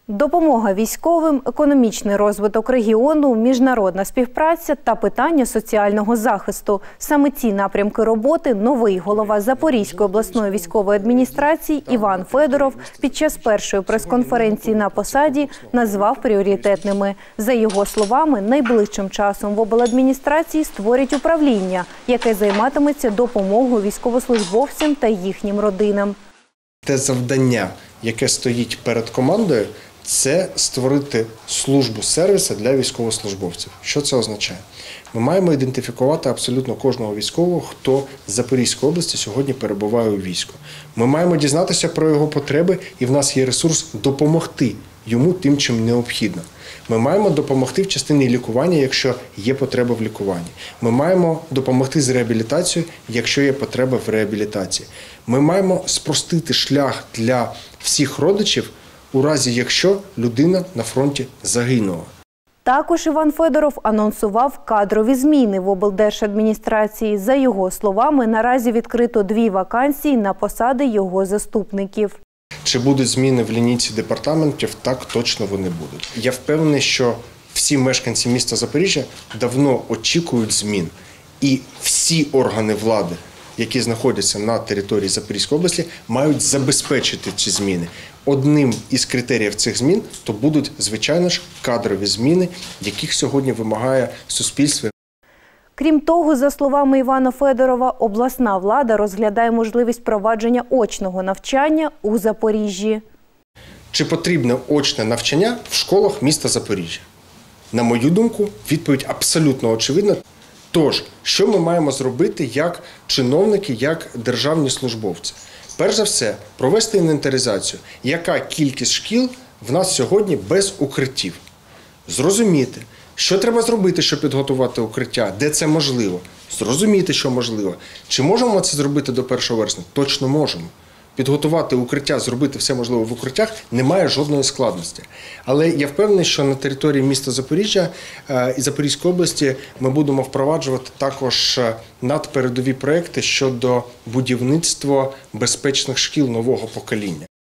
Допомога військовим, економічний розвиток регіону, міжнародна співпраця та питання соціального захисту. Саме ці напрямки роботи новий голова Запорізької обласної військової адміністрації Іван Федоров під час першої прес-конференції на посаді назвав пріоритетними. За його словами, найближчим часом в обладміністрації створять управління, яке займатиметься допомогою військовослужбовцям та їхнім родинам. Те завдання, яке стоїть перед командою, це створити службу сервісу для військовослужбовців. Що це означає? Ми маємо ідентифікувати абсолютно кожного військового, хто з Запорізької області сьогодні перебуває у війську. Ми маємо дізнатися про його потреби, і в нас є ресурс допомогти йому тим, чим необхідно. Ми маємо допомогти в частині лікування, якщо є потреба в лікуванні. Ми маємо допомогти з реабілітацією, якщо є потреба в реабілітації. Ми маємо спростити шлях для всіх родичів, у разі якщо людина на фронті загинула. Також Іван Федоров анонсував кадрові зміни в облдержадміністрації. За його словами, наразі відкрито 2 вакансії на посади його заступників. Чи будуть зміни в лінійці департаментів? Так, точно вони будуть. Я впевнений, що всі мешканці міста Запоріжжя давно очікують змін. І всі органи влади, які знаходяться на території Запорізької області, мають забезпечити ці зміни. Одним із критеріїв цих змін то будуть, звичайно ж, кадрові зміни, яких сьогодні вимагає суспільство. Крім того, за словами Івана Федорова, обласна влада розглядає можливість провадження очного навчання у Запоріжжі. Чи потрібне очне навчання в школах міста Запоріжжя? На мою думку, відповідь абсолютно очевидна. Тож, що ми маємо зробити як чиновники, як державні службовці? Перш за все, провести інвентаризацію, яка кількість шкіл в нас сьогодні без укриттів. Зрозуміти, що треба зробити, щоб підготувати укриття, де це можливо. Зрозуміти, що можливо. Чи можемо це зробити до 1 вересня? Точно можемо. Підготувати укриття, зробити все можливе в укриттях немає жодної складності. Але я впевнений, що на території міста Запоріжжя і Запорізької області ми будемо впроваджувати також надпередові проекти щодо будівництва безпечних шкіл нового покоління.